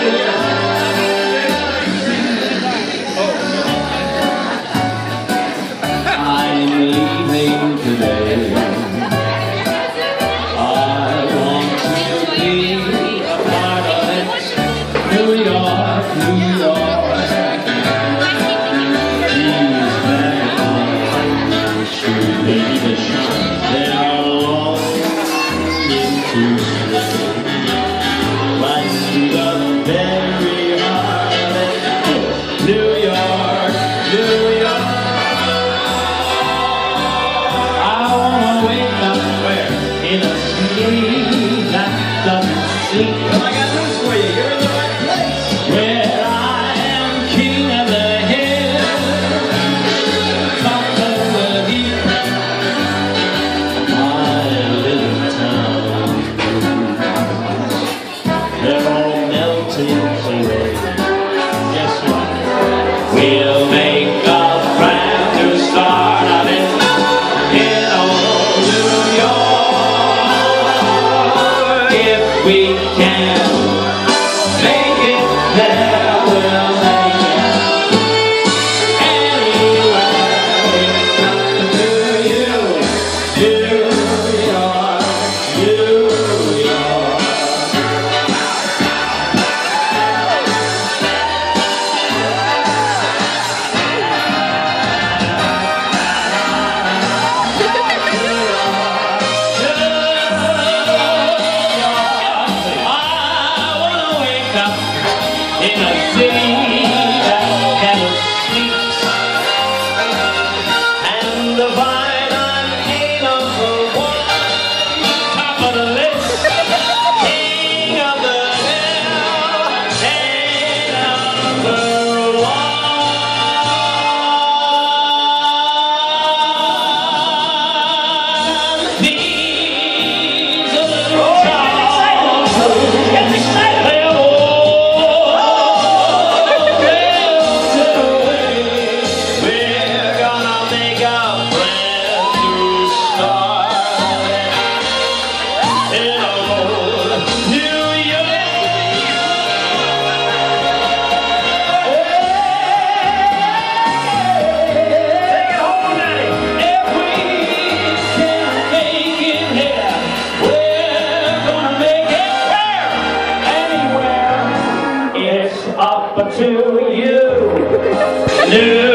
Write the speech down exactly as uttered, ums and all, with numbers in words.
Well, I got news for you. You're in the right place. Where I am king of the hill, top of the heap, my little town. They're all melting away. Guess what? We'll make a brand new start of it in old New York. If we can make it there, we'll make it anywhere. It's up to you, New York, New York. In a city that never sleeps, and the vine I'm king of the one, top of the list, king of the hill, king of the one. These are the songs. Get excited! Up to you, New